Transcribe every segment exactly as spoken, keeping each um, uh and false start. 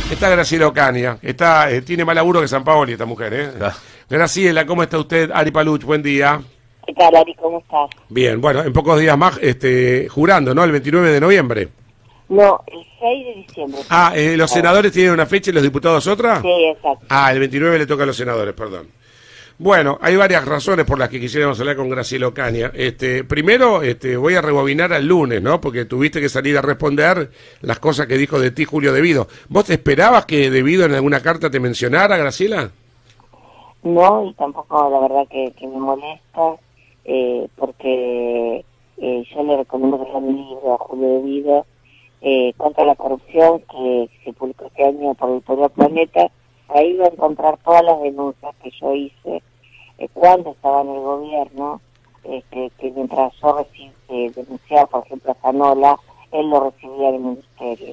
Está Graciela Ocaña, está, eh, tiene más laburo que San Paoli esta mujer, ¿eh? Ah. Graciela, ¿cómo está usted? Ari Paluch, buen día. ¿Qué tal, Ari? ¿Cómo estás? Bien, bueno, en pocos días más, este, jurando, ¿no? El veintinueve de noviembre. No, el seis de diciembre. Ah, eh, ¿los senadores tienen una fecha y los diputados otra? Sí, exacto. Ah, el veintinueve le toca a los senadores, perdón. Bueno, hay varias razones por las que quisiéramos hablar con Graciela Ocaña. Este, primero, este, voy a rebobinar al lunes, ¿no? Porque tuviste que salir a responder las cosas que dijo de ti Julio Devido. ¿Vos te esperabas que Devido en alguna carta te mencionara, Graciela? No, y tampoco la verdad que, que me molesta, eh, porque eh, yo le recomiendo que lea mi libro a Julio Devido, eh, contra la corrupción, que se publicó este año por Editorial Planeta. Ahí va a encontrar todas las denuncias que yo hice eh, cuando estaba en el gobierno, este, que mientras yo recibí, eh, denunciaba, por ejemplo, a Zanola, él lo recibía del ministerio.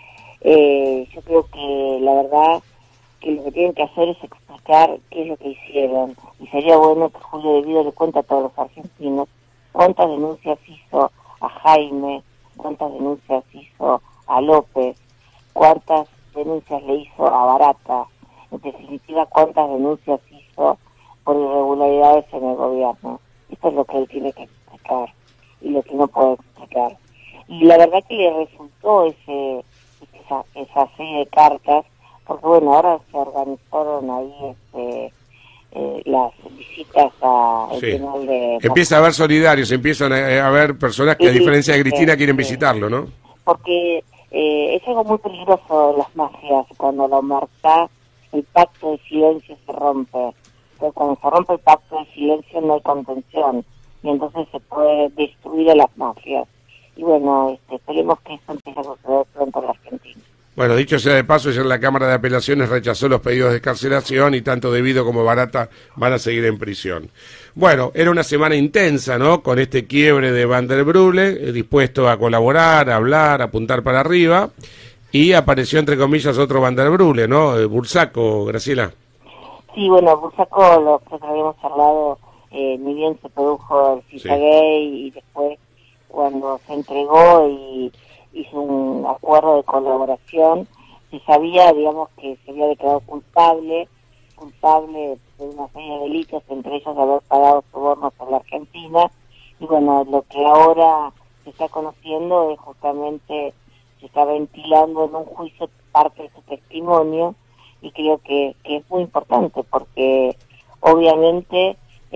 Eh, yo creo que la verdad que lo que tienen que hacer es explicar qué es lo que hicieron, y sería bueno que Julio Devido le cuente a todos los argentinos cuántas denuncias hizo a Jaime, cuántas denuncias hizo a López, cuántas denuncias le hizo a Barata, en definitiva cuántas denuncias hizo por irregularidades en el gobierno. Esto es lo que él tiene que explicar y lo que no puede explicar. Y la verdad que le resultó ese esa, esa serie de cartas, porque bueno, ahora se organizaron ahí este, eh, las visitas a el Sí. penal de... Empieza a haber solidarios, empiezan a, a haber personas que a Sí, diferencia de Cristina sí, quieren sí. visitarlo, ¿no? Porque eh, es algo muy peligroso de las mafias, cuando la omertá, el pacto de silencio se rompe. Entonces, cuando se rompe el pacto de silencio no hay contención, y entonces se puede destruir a las mafias. Y bueno, este, esperemos que eso empiece a suceder pronto en la Argentina. Bueno, dicho sea de paso, ayer la Cámara de Apelaciones rechazó los pedidos de excarcelación y tanto Devido como Barata van a seguir en prisión. Bueno, era una semana intensa, ¿no? Con este quiebre de Van der Brule, eh, dispuesto a colaborar, a hablar, a apuntar para arriba, y apareció, entre comillas, otro Van der Brule, ¿no? Eh, Bursaco, Graciela. Sí, bueno, Bursaco, lo que habíamos hablado, eh, ni bien se produjo el Sí. Gay, y después cuando se entregó y hizo un acuerdo de colaboración, se sabía, digamos, que se había declarado culpable, culpable de una serie de delitos, entre ellos de haber pagado sobornos por la Argentina, y bueno, lo que ahora se está conociendo es justamente, se está ventilando en un juicio parte de su testimonio, y creo que, que es muy importante porque obviamente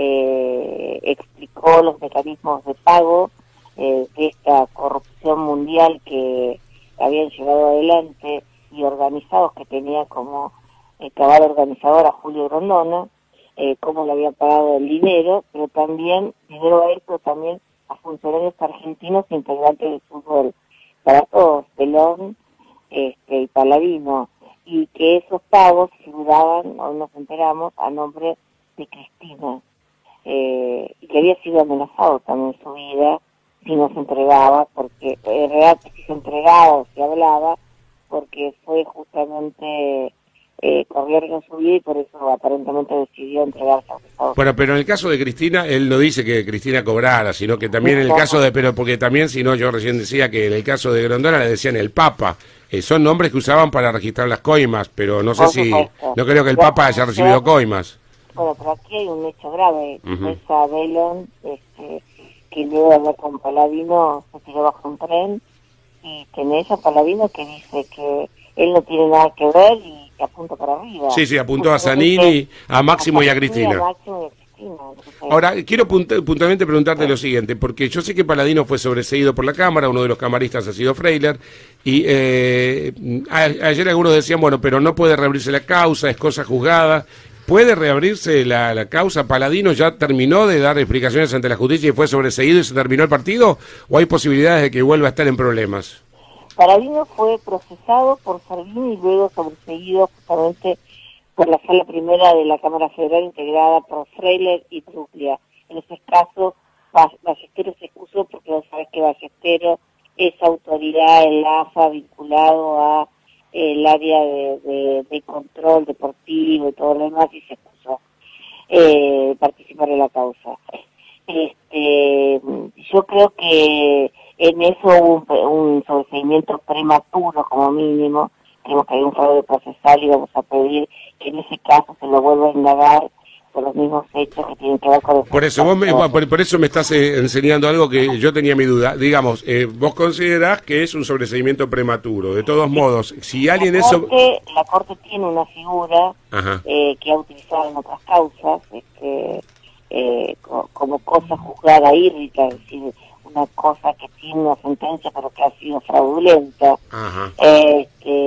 eh, explicó los mecanismos de pago eh, de esta corrupción mundial que habían llevado adelante y organizados que tenía como eh, cabal organizador a Julio Grondona, eh, cómo le habían pagado el dinero, pero también dinero a él, pero también a funcionarios argentinos integrantes del fútbol, para todos, Pelón este, y Paladino, y que esos pagos figuraban, hoy nos enteramos, a nombre de Cristina, eh, y que había sido amenazado también su vida si no se entregaba, porque en realidad si se entregaba o se hablaba, porque fue justamente eh, corrió riesgo su vida y por eso aparentemente decidió entregarse a los Estados Bueno, pero en el caso de Cristina, él no dice que Cristina cobrara, sino que también en el caso de, pero porque también, si no, yo recién decía que en el caso de Grondona le decían el Papa. Eh, son nombres que usaban para registrar las coimas, pero no sé Por si, supuesto. no creo que el Bueno, Papa haya recibido yo- coimas. Bueno, pero aquí hay un hecho grave. Ujú. Esa Belón, este, que luego de hablar con Paladino, se tiró bajo un tren, y tenés a Paladino que dice que él no tiene nada que ver y que apunta para arriba. Sí, sí, apuntó a Justamente Zanini, a Máximo y a Zanini, Cristina. a Máximo y a Cristina. Entonces, Ahora, quiero punta- puntualmente preguntarte lo siguiente, porque yo sé que Paladino fue sobreseído por la Cámara, uno de los camaristas ha sido Freiler, y eh, a- ayer algunos decían, bueno, pero no puede reabrirse la causa, es cosa juzgada. ¿Puede reabrirse la, la causa? ¿Paladino ya terminó de dar explicaciones ante la justicia y fue sobreseído y se terminó el partido? ¿O hay posibilidades de que vuelva a estar en problemas? Paladino fue procesado por Servini y luego sobreseído justamente por la Sala Primera de la Cámara Federal integrada por Freiler y Truglia. En ese caso, Ba- Ballesteros se excusó porque vos sabés que Ballesteros es autoridad en la A F A vinculado a eh, el área de, de, de control deportivo y todo lo demás, y se excusó eh, participar en la causa. Este, yo creo que en eso hubo un, un sobreseimiento prematuro como mínimo, creo que hay un fraude procesal y vamos a pedir que en ese caso se lo vuelva a indagar por los mismos hechos que tienen que ver con el... Por eso, vos me, por, por eso me estás eh, enseñando algo que yo tenía mi duda. Digamos, eh, vos considerás que es un sobreseimiento prematuro. De todos modos, si alguien la eso... Corte, la Corte tiene una figura eh, que ha utilizado en otras causas, este, eh, co como cosa juzgada írrica, es decir, una cosa que tiene una sentencia pero que ha sido fraudulenta. Ajá. Eh,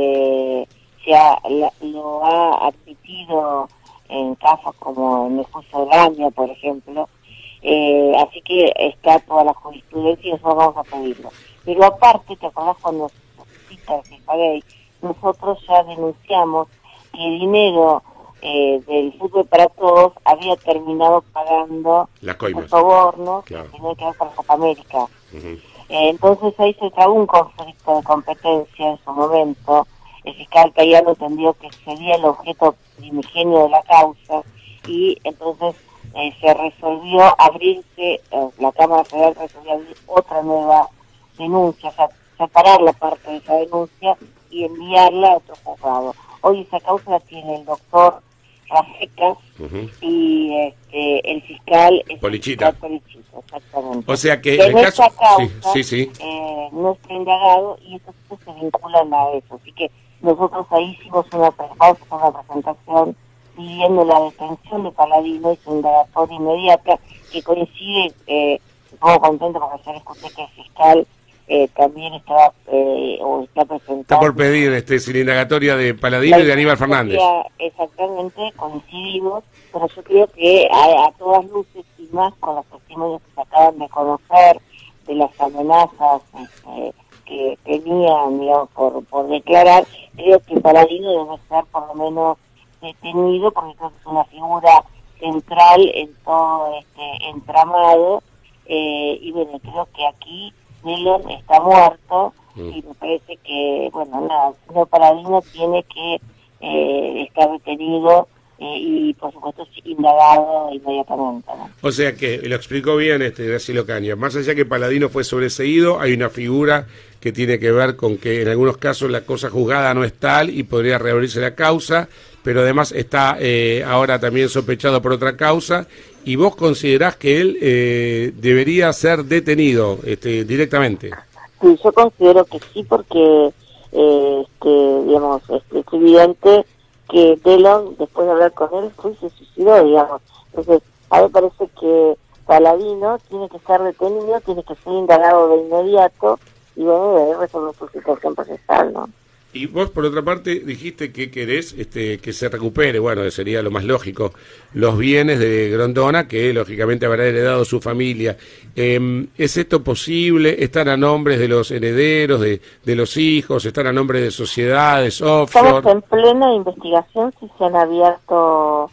que se ha, la, lo ha admitido en casos como en el juicio de Gaña, por ejemplo, eh, así que está toda la jurisprudencia y nosotros vamos a pedirlo. Pero aparte, ¿te acordás cuando se cita el Fiscaley? Nosotros ya denunciamos que el dinero eh, del fútbol para todos había terminado pagando los sobornos claro. que tenían que ver con la Copa América. Uh-huh. eh, entonces ahí se trabó un conflicto de competencia en su momento. El fiscal Cayano entendió que sería el objeto primigenio de la causa y entonces eh, se resolvió abrirse, eh, la Cámara Federal resolvió abrir otra nueva denuncia, o sea, separar la parte de esa denuncia y enviarla a otro juzgado. Hoy esa causa la tiene el doctor Rafecas uh-huh. y este, el fiscal es Polichita. El fiscal Polichita, exactamente. O sea que, que en esta caso... causa sí, sí, sí. Eh, no está indagado y estos se vinculan a eso, así que nosotros ahí hicimos una, una presentación pidiendo la detención de Paladino y su indagatoria inmediata, que coincide, eh, estoy contento porque ayer escuché que el fiscal eh, también estaba eh, o está presentando... Está por pedir este, sin indagatoria de Paladino y de Aníbal Fernández. Exactamente, coincidimos, pero yo creo que a, a todas luces y más con los testimonios que se acaban de conocer, de las amenazas... Este, que tenían, digamos, por, por declarar, creo que Paladino debe ser por lo menos detenido, porque creo que es una figura central en todo este entramado, eh, y bueno, creo que aquí Nelon está muerto, mm. y me parece que, bueno, nada, el señor Paladino tiene que eh, estar detenido, Eh, y por supuesto indagado inmediatamente, ¿no? O sea que, lo explicó bien este Graciela Caña, más allá que Paladino fue sobreseído, hay una figura que tiene que ver con que en algunos casos la cosa juzgada no es tal y podría reabrirse la causa, pero además está eh, ahora también sospechado por otra causa, y vos considerás que él eh, debería ser detenido este, directamente. Sí, yo considero que sí, porque eh, este, digamos, este, es evidente que Delon, después de hablar con él, fue y se suicidó, digamos. Entonces, a mí me parece que Paladino tiene que estar detenido, tiene que ser indagado de inmediato y bueno, debe resolver su situación procesal, ¿no? Y vos, por otra parte, dijiste que querés este, que se recupere, bueno, sería lo más lógico, los bienes de Grondona, que lógicamente habrá heredado su familia. Eh, ¿Es esto posible? ¿Están a nombres de los herederos, de, de los hijos? ¿Están a nombre de sociedades, offshore? Estamos en plena investigación si se han abierto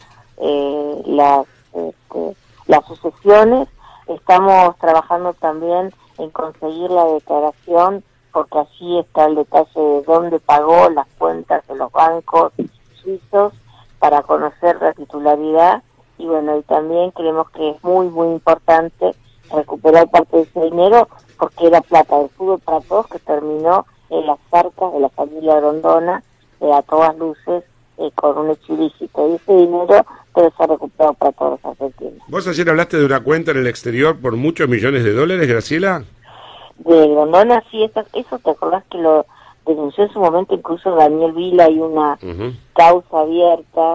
eh, las, este, las sucesiones. Estamos trabajando también en conseguir la declaración, porque allí está el detalle de dónde pagó, las cuentas de los bancos suizos, para conocer la titularidad, y bueno, y también creemos que es muy, muy importante recuperar parte de ese dinero, porque era plata del fútbol para todos que terminó en las arcas de la familia Grondona, eh, a todas luces, eh, con un hecho ilícito, y ese dinero debe ser recuperado para todos los argentinos. ¿Vos ayer hablaste de una cuenta en el exterior por muchos millones de dólares, Graciela? De Grondona, sí, eso, eso te acordás que lo denunció en su momento incluso Daniel Vila, hay una uh-huh. causa abierta,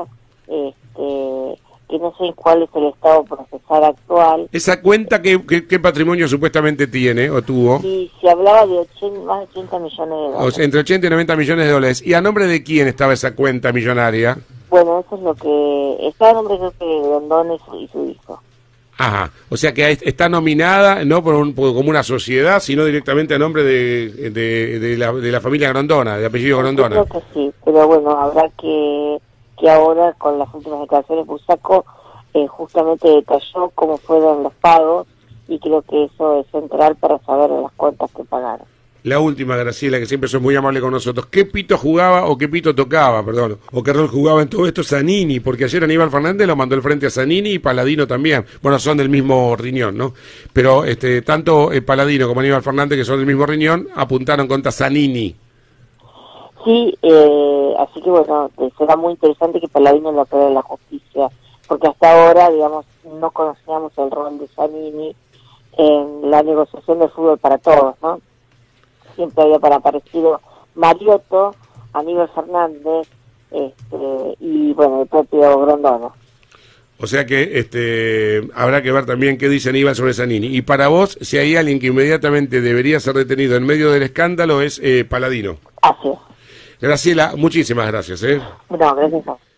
este, que no sé cuál es el estado procesal actual. ¿Esa cuenta qué, qué, qué patrimonio supuestamente tiene o tuvo? Sí, se hablaba de ochenta, más de ochenta millones de dólares. O sea, entre ochenta y noventa millones de dólares. ¿Y a nombre de quién estaba esa cuenta millonaria? Bueno, eso es lo que... Está a nombre creo que de Grondona y su, y su hijo. Ajá, o sea que está nominada no por, un, por como una sociedad, sino directamente a nombre de, de, de, la, de la familia Grondona, de apellido Grondona. Yo creo que sí, pero bueno, habrá que, que ahora con las últimas declaraciones Busaco eh, justamente detalló cómo fueron los pagos, y creo que eso es central para saber las cuentas que pagaron. La última, Graciela, que siempre sos muy amable con nosotros. ¿Qué pito jugaba o qué pito tocaba, perdón? ¿O qué rol jugaba en todo esto Zanini? Porque ayer Aníbal Fernández lo mandó al frente a Zanini y Paladino también. Bueno, son del mismo riñón, ¿no? Pero este tanto eh, Paladino como Aníbal Fernández, que son del mismo riñón, apuntaron contra Zanini. Sí, eh, así que bueno, será muy interesante que Palladino lo aclare la justicia, porque hasta ahora, digamos, no conocíamos el rol de Zanini en la negociación de fútbol para todos, ¿no? Siempre había para aparecido Mariotto, Aníbal Fernández, este, y bueno, el propio Grondona. O sea que este habrá que ver también qué dice Aníbal sobre Zanini. Y para vos, si hay alguien que inmediatamente debería ser detenido en medio del escándalo, es eh, Palladino. Así es. Graciela, muchísimas gracias. ¿eh? No, gracias a vos.